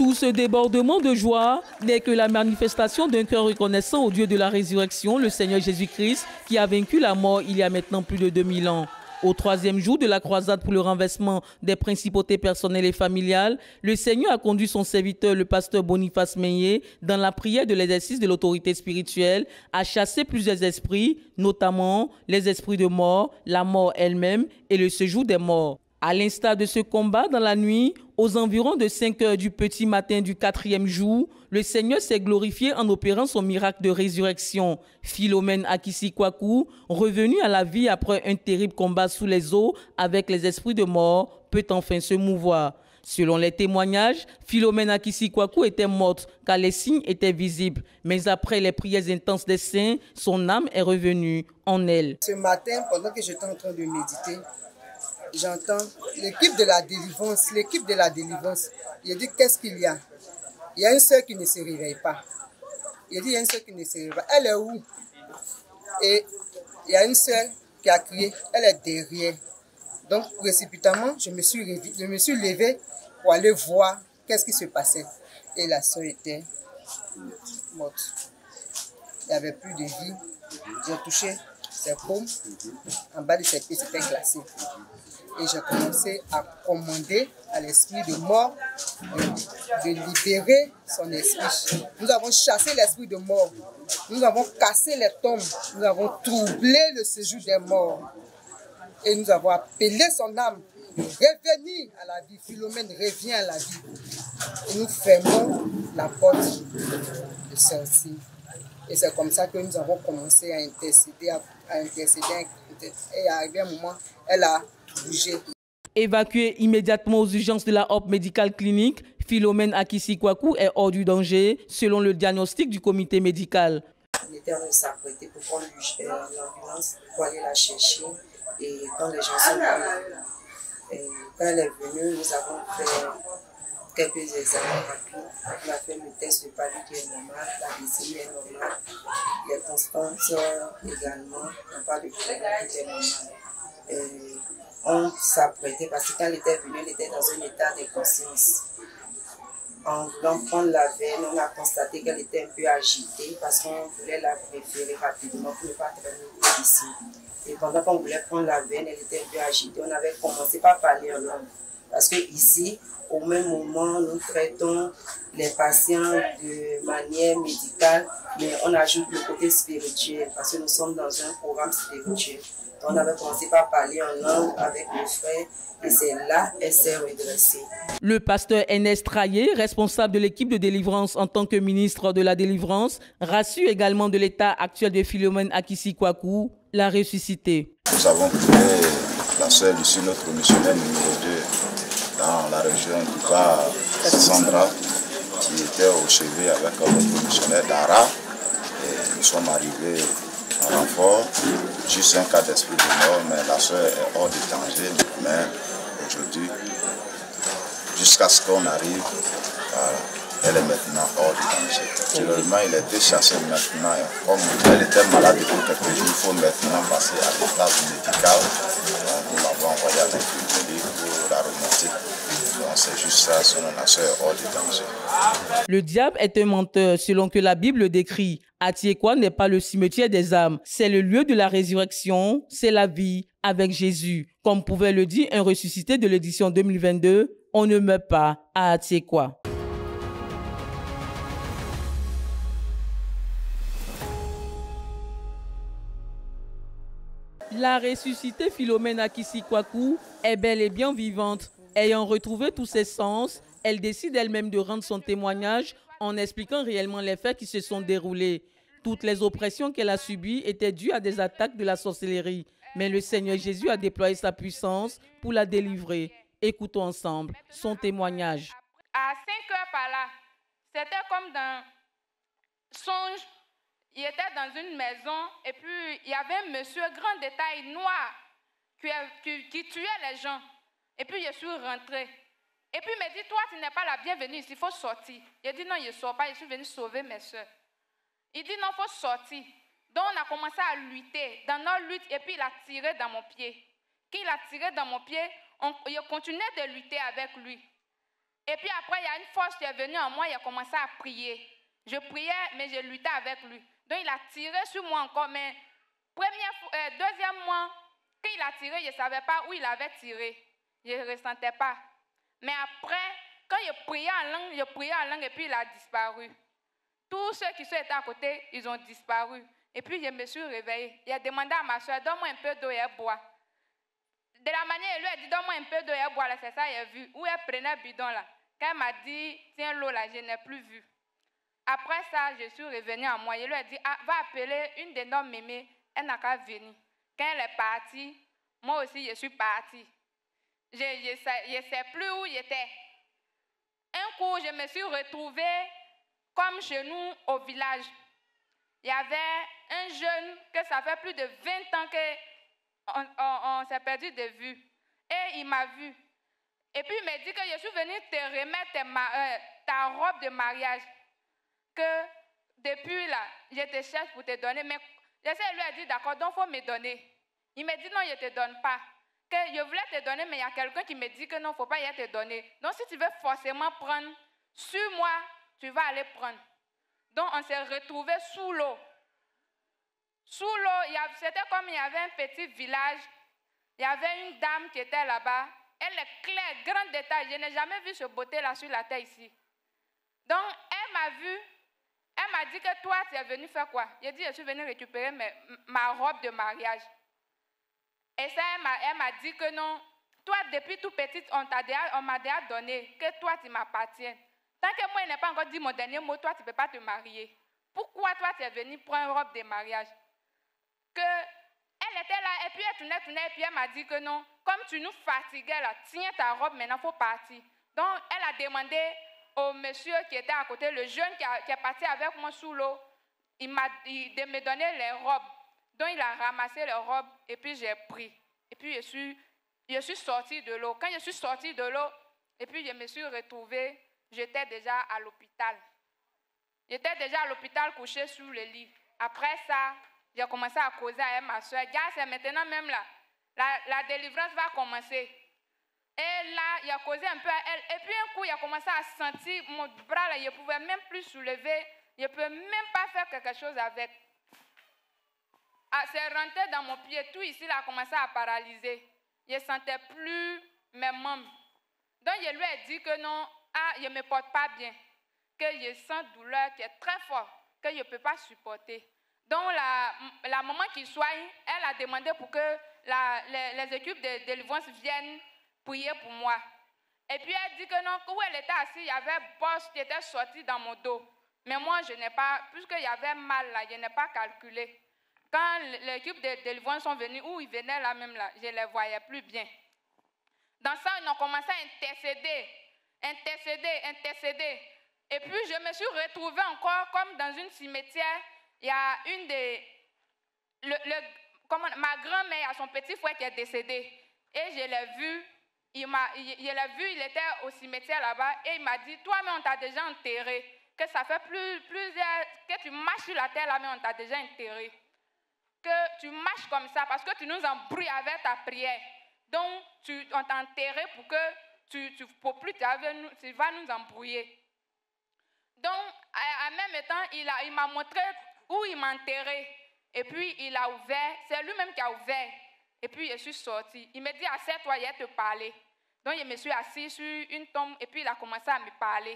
Tout ce débordement de joie n'est que la manifestation d'un cœur reconnaissant au Dieu de la résurrection, le Seigneur Jésus-Christ, qui a vaincu la mort il y a maintenant plus de 2000 ans. Au troisième jour de la croisade pour le renversement des principautés personnelles et familiales, le Seigneur a conduit son serviteur, le pasteur Boniface Meillet, dans la prière de l'exercice de l'autorité spirituelle, à chasser plusieurs esprits, notamment les esprits de mort, la mort elle-même et le séjour des morts. À l'instar de ce combat dans la nuit, aux environs de 5 heures du petit matin du 4e jour, le Seigneur s'est glorifié en opérant son miracle de résurrection. Philomène Akissi-Kwaku, revenue à la vie après un terrible combat sous les eaux avec les esprits de mort, peut enfin se mouvoir. Selon les témoignages, Philomène Akissi-Kwaku était morte car les signes étaient visibles. Mais après les prières intenses des saints, son âme est revenue en elle. Ce matin, pendant que j'étais en train de méditer, j'entends l'équipe de la délivrance. Il dit, qu'est-ce qu'il y a? Il y a une sœur qui ne se réveille pas. Il dit, il y a une sœur qui ne se réveille pas. Elle est où? Et il y a une sœur qui a crié, elle est derrière. Donc, précipitamment, je me suis levé pour aller voir qu'est-ce qui se passait. Et la sœur était morte. Il n'y avait plus de vie. J'ai touché ses paumes. En bas de ses pieds, c'était glacé. Et j'ai commencé à commander à l'esprit de mort de libérer son esprit. Nous avons chassé l'esprit de mort. Nous avons cassé les tombes. Nous avons troublé le séjour des morts. Et nous avons appelé son âme de revenir à la vie. Philomène revient à la vie. Et nous fermons la porte de celle-ci. Et c'est comme ça que nous avons commencé à intercéder. Et arrivé un moment, elle a bougé. Évacuée immédiatement aux urgences de la Hope Medical Clinic, Philomène Akissi-Kwaku est hors du danger, selon le diagnostic du comité médical. On était en train de s'apprêter pour prendre l'ambulance pour aller la chercher. Et quand les gens sont venus, quand elle est venue, nous avons fait quelques examens rapides. On a fait le test de palu qui est normal, la glycémie est normale, les constantes également, on parle de problème qui est normal. On s'apprêtait parce que quand elle était venue, elle était dans un état d'inconscience. En voulant prendre la veine, on a constaté qu'elle était un peu agitée parce qu'on voulait la préférer rapidement pour ne pas traîner ici. Et pendant qu'on voulait prendre la veine, elle était un peu agitée. On avait commencé par parler en langue. Parce que ici, au même moment, nous traitons les patients de manière médicale, mais on ajoute le côté spirituel parce que nous sommes dans un programme spirituel. On avait commencé par parler en langue avec le frère et c'est là qu'elle s'est redressée. Le pasteur Ernest Traillé, responsable de l'équipe de délivrance en tant que ministre de la délivrance, rassure également de l'état actuel de Philomène Akissi-Kwaku, la ressuscité. Nous avons trouvé la sœur ici, notre missionnaire numéro 2 dans la région du Bas, Sandra, qui était au chevet avec notre missionnaire Dara. Et nous sommes arrivés en renfort, juste un cas d'esprit de mort, mais la sœur est hors de danger. Mais aujourd'hui, jusqu'à ce qu'on arrive, voilà, elle est maintenant hors de danger. Généralement, il était chassé maintenant. Comme elle était malade depuis quelques jours, il faut maintenant passer à l'étape médicale. Nous l'avons envoyé à l'infirmerie pour la remonter. Donc c'est juste ça, sinon la sœur est hors de danger. Le diable est un menteur, selon que la Bible décrit. Atiekwa n'est pas le cimetière des âmes, c'est le lieu de la résurrection, c'est la vie avec Jésus. Comme pouvait le dire un ressuscité de l'édition 2022, on ne meurt pas à Atiekwa. La ressuscitée Philomène Akissi-Kwaku est bel et bien vivante. Ayant retrouvé tous ses sens, elle décide elle-même de rendre son témoignage en expliquant réellement les faits qui se sont déroulés. Toutes les oppressions qu'elle a subies étaient dues à des attaques de la sorcellerie. Mais le Seigneur Jésus a déployé sa puissance pour la délivrer. Écoutons ensemble son témoignage. À 5 heures par là, c'était comme dans songe. Il était dans une maison et puis il y avait un monsieur grand de taille noire qui tuait les gens. Et puis je suis rentrée. Et puis il m'a dit, toi tu n'es pas la bienvenue ici, il faut sortir. Il dit non, je ne sors pas, je suis venue sauver mes soeurs. Il dit non, il faut sortir. Donc on a commencé à lutter. Dans notre lutte, et puis il a tiré dans mon pied. Quand il a tiré dans mon pied, il continuait de lutter avec lui. Et puis après, il y a une force qui est venue en moi, il a commencé à prier. Je priais, mais je luttais avec lui. Donc il a tiré sur moi encore, mais deuxième mois, quand il a tiré, je ne savais pas où il avait tiré. Je ne ressentais pas. Mais après, quand je priais en langue et puis il a disparu. Tous ceux qui étaient à côté, ils ont disparu. Et puis je me suis réveillée. Il a demandé à ma soeur, donne-moi un peu d'eau et elle boit. De la manière, il lui a dit, donne-moi un peu d'eau et elle boit. C'est ça, il a vu. Où elle prenait le bidon là. Quand elle m'a dit, tiens l'eau là, je n'ai plus vu. Après ça, je suis revenue à moi. Je lui ai dit, va appeler une de nos mémés. Elle n'a qu'à venir. Quand elle est partie, moi aussi, je suis partie. Je ne sais plus où j'étais. Un coup, je me suis retrouvée comme chez nous au village. Il y avait un jeune que ça fait plus de 20 ans qu'on s'est perdu de vue. Et il m'a vu. Et puis il m'a dit que je suis venue te remettre ta robe de mariage. Que depuis là, je te cherche pour te donner. Mais j'essaie de lui dire, d'accord, donc il faut me donner. Il m'a dit, non, je ne te donne pas. Que je voulais te donner, mais il y a quelqu'un qui me dit que non, il ne faut pas y te donner. Donc si tu veux forcément prendre sur moi, tu vas aller prendre. Donc on s'est retrouvés sous l'eau. Sous l'eau, c'était comme il y avait un petit village. Il y avait une dame qui était là-bas. Elle est claire, grand détail. Je n'ai jamais vu ce beauté-là sur la terre ici. Donc elle m'a vu. Elle m'a dit que toi, tu es venu faire quoi? J'ai dit, je suis venue récupérer ma robe de mariage. Et ça, elle m'a dit que non, toi, depuis tout petite, on m'a déjà donné, que toi, tu m'appartiens. Tant que moi, je n'ai pas encore dit mon dernier mot, toi, tu ne peux pas te marier. Pourquoi toi, tu es venu prendre une robe de mariage? Elle était là, et puis elle tournait, et puis elle m'a dit que non, comme tu nous fatiguais là, tiens ta robe, maintenant, il faut partir. Donc, elle a demandé au monsieur qui était à côté, le jeune qui est parti avec moi sous l'eau, de me donner les robes. Donc, il a ramassé les robes, et puis j'ai pris. Et puis, je suis sortie de l'eau. Quand je suis sortie de l'eau, et puis je me suis retrouvée, j'étais déjà à l'hôpital. J'étais déjà à l'hôpital couchée sur le lit. Après ça, j'ai commencé à causer avec ma soeur. C'est maintenant même là, la délivrance va commencer. Et là, il a causé un peu à elle. Et puis un coup, il a commencé à sentir mon bras là, je ne pouvais même plus soulever. Je ne pouvais même pas faire quelque chose avec. C'est rentré dans mon pied. Tout ici, là, a commencé à paralyser. Je ne sentais plus mes membres. Donc, je lui ai dit que non, je ne me porte pas bien. Que je sens douleur qui est très forte, que je ne peux pas supporter. Donc, la maman qui soigne, elle a demandé pour que les équipes de délivrance viennent prier pour moi. Et puis, elle dit que non, où elle était assise, il y avait un boss qui était sorti dans mon dos. Mais moi, je n'ai pas, puisqu'il y avait mal là, je n'ai pas calculé. Quand l'équipe de délivrance sont venus, où ils venaient là même là, je ne les voyais plus bien. Dans ça, ils ont commencé à intercéder. Et puis, je me suis retrouvée encore comme dans une cimetière. Il y a une des... ma grand-mère a son petit frère qui est décédé. Et je l'ai vu. Il était au cimetière là-bas. Et il m'a dit, toi-même, on t'a déjà enterré. Que ça fait plusieurs... Que tu marches sur la terre là, mais on t'a déjà enterré. Que tu marches comme ça parce que tu nous embrouilles avec ta prière. Donc, on t'a enterré pour que tu vas nous embrouiller. Donc, en même temps, il m'a montré où il m'a enterré. Et puis, il a ouvert. C'est lui-même qui a ouvert. Et puis, je suis sortie. Il me dit, assieds-toi, il va te parler. Donc, je me suis assise sur une tombe. Et puis, il a commencé à me parler.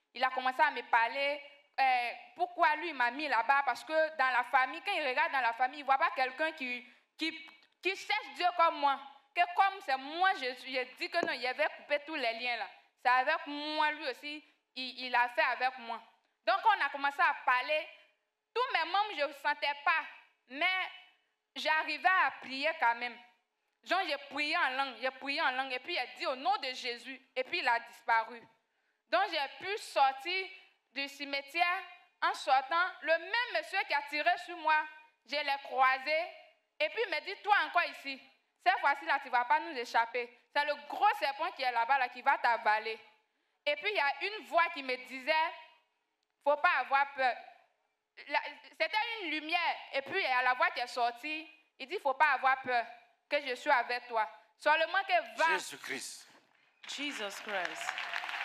Pourquoi lui, il m'a mis là-bas? Parce que dans la famille, quand il regarde dans la famille, il ne voit pas quelqu'un qui cherche Dieu comme moi. Que comme c'est moi, je dis que non, il avait coupé tous les liens là. C'est avec moi, lui aussi, il a fait avec moi. Donc, on a commencé à parler. Tous mes membres, je ne sentais pas. Mais j'arrivais à prier quand même. Genre, j'ai prié en langue. Et puis, il a dit au nom de Jésus. Et puis, il a disparu. Donc, j'ai pu sortir du cimetière. En sortant, le même monsieur qui a tiré sur moi, je l'ai croisé. Et puis, il me dit, toi encore ici. Cette fois-ci, là, tu ne vas pas nous échapper. C'est le gros serpent qui est là-bas, là, qui va t'avaler. Et puis, il y a une voix qui me disait, il ne faut pas avoir peur. C'était une lumière. Et puis, il y a la voix qui est sortie. Il dit, il ne faut pas avoir peur, que je suis avec toi. Seulement que va. Jésus-Christ. Jesus Christ.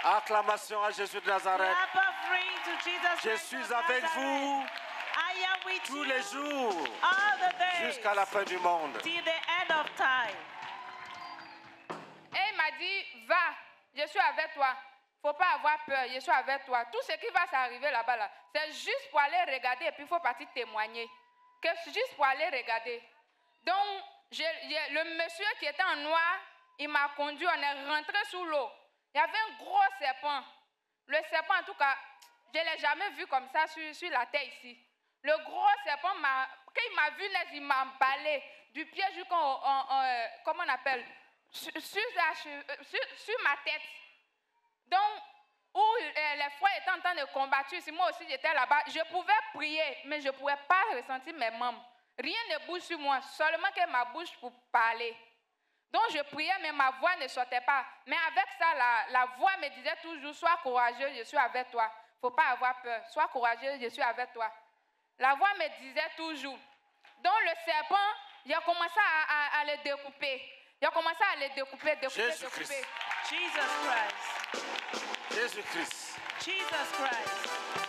Acclamation à Jésus de Nazareth. Clap offering to Jesus Je Christ suis of avec Nazareth. vous I am with tous you les jours all the days jusqu'à la fin du monde. till the end of time. Et il m'a dit, va, je suis avec toi. Faut pas avoir peur, je suis avec toi. Tout ce qui va s'arriver là-bas, là, c'est juste pour aller regarder et puis il faut partir témoigner. Que juste pour aller regarder. Donc, le monsieur qui était en noir, il m'a conduit, on est rentré sous l'eau. Il y avait un gros serpent. Le serpent, en tout cas, je ne l'ai jamais vu comme ça sur la terre ici. Le gros serpent, quand il m'a vu, il m'a emballé du pied jusqu'au, comment on appelle, sur ma tête. Donc, où les frères étaient en train de combattre, si moi aussi j'étais là-bas, je pouvais prier, mais je ne pouvais pas ressentir mes membres. Rien ne bouge sur moi, seulement que ma bouche pour parler. Donc je priais, mais ma voix ne sortait pas. Mais avec ça, la voix me disait toujours, sois courageux, je suis avec toi. Il ne faut pas avoir peur. Sois courageux, je suis avec toi. La voix me disait toujours. Donc le serpent, j'ai commencé à le découper. J'ai commencé à le découper. Jésus-Christ. Jesus Christ. Jésus-Christ. Jesus Christ.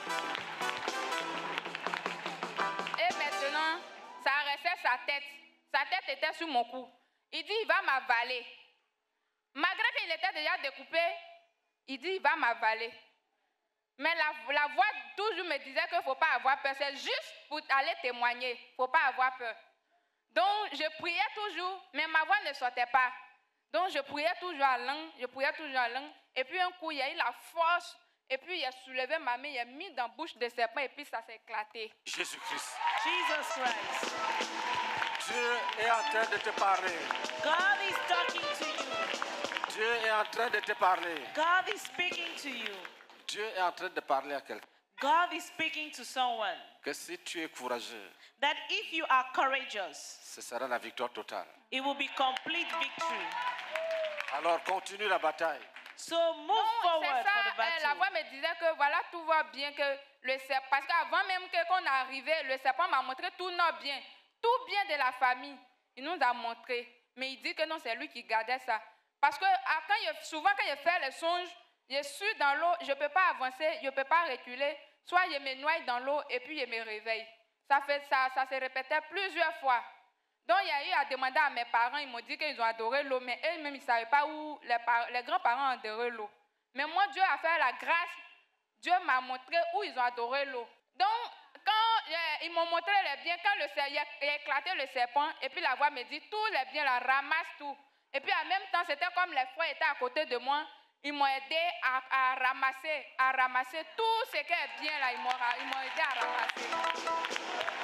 Et maintenant, ça restait sa tête. Sa tête était sur mon cou. Il dit, il va m'avaler. Malgré qu'il était déjà découpé, il dit, il va m'avaler. Mais la voix toujours me disait qu'il ne faut pas avoir peur. C'est juste pour aller témoigner. Il ne faut pas avoir peur. Donc, je priais toujours, mais ma voix ne sortait pas. Donc, je priais toujours en langue, Et puis, un coup, il y a eu la force. Et puis, il a soulevé ma main, il a mis dans la bouche de serpent. Et puis, ça s'est éclaté. Jésus-Christ. Jesus Christ. Dieu est en train de te parler. God is talking to you. Dieu est en train de te parler. God is speaking to you. Dieu est en train de parler à quelqu'un. God is speaking to someone. Que si tu es courageux, That if you are courageous, ce sera la victoire totale. it will be complete victory. Alors continue la bataille. So move Non, forward c'est for the ça. La battle. voix me disait que voilà, tout va bien. Que le serpent, parce qu'avant même qu'on est arrivé, le serpent m'a montré tout notre bien. Tout bien de la famille. Il nous a montré. Mais il dit que non, c'est lui qui gardait ça. Parce que souvent, quand je fais les songes, je suis dans l'eau, je ne peux pas avancer, je ne peux pas reculer. Soit je me noie dans l'eau et puis je me réveille. Ça se répétait plusieurs fois. Donc, il y a eu à demander à mes parents, ils m'ont dit qu'ils ont adoré l'eau, mais eux-mêmes, ils ne savaient pas où les grands-parents ont adoré l'eau. Mais moi, Dieu a fait la grâce. Dieu m'a montré où ils ont adoré l'eau. Donc, quand ils m'ont montré les biens, quand il a éclaté le serpent, et puis la voix me dit, tous les biens, là, ramasse tout. Et puis en même temps, c'était comme les frères étaient à côté de moi, ils m'ont aidé à ramasser tout ce qui est bien là, ils m'ont aidé à ramasser.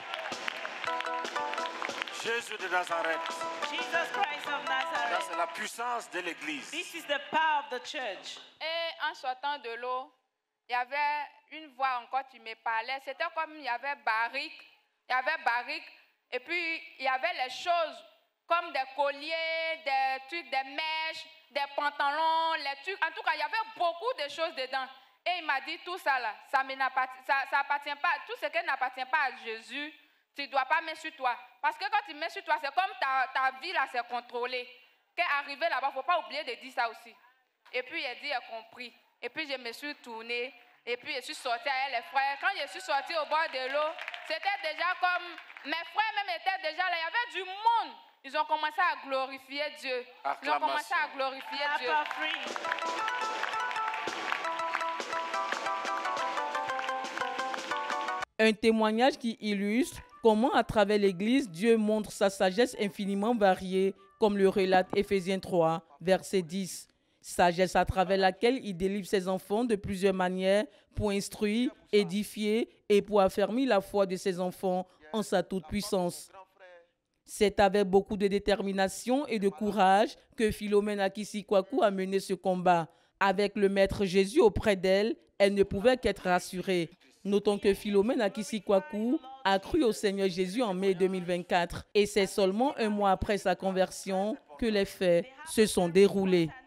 Jésus de Nazareth. Jesus Christ of Ça, Nazareth. c'est la puissance de l'Église. This is the power of the church. Et en sortant de l'eau, il y avait une voix encore qui me parlait. C'était comme il y avait barrique, et puis il y avait les choses comme des colliers, des trucs, des mèches, des pantalons, les trucs. En tout cas, il y avait beaucoup de choses dedans. Et il m'a dit tout ça là, ça appartient pas, tout ce qui n'appartient pas à Jésus, tu ne dois pas mettre sur toi. Parce que quand tu mets sur toi, c'est comme ta vie là, c'est contrôlé. Quand arrivé là-bas, il ne faut pas oublier de dire ça aussi. Et puis il a dit, il a compris. Et puis je me suis tournée, et puis je suis sortie avec les frères. Quand je suis sortie au bord de l'eau, c'était déjà comme, mes frères même étaient déjà là, il y avait du monde. Ils ont commencé à glorifier Dieu. Ils ont commencé à glorifier Dieu. Un témoignage qui illustre comment à travers l'Église, Dieu montre sa sagesse infiniment variée, comme le relate Éphésiens 3, verset 10. Sagesse à travers laquelle il délivre ses enfants de plusieurs manières pour instruire, édifier et pour affermir la foi de ses enfants en sa toute-puissance. C'est avec beaucoup de détermination et de courage que Philomène Akisikwaku a mené ce combat. Avec le Maître Jésus auprès d'elle, elle ne pouvait qu'être rassurée. Notons que Philomène Akisikwaku a cru au Seigneur Jésus en mai 2024 et c'est seulement un mois après sa conversion que les faits se sont déroulés.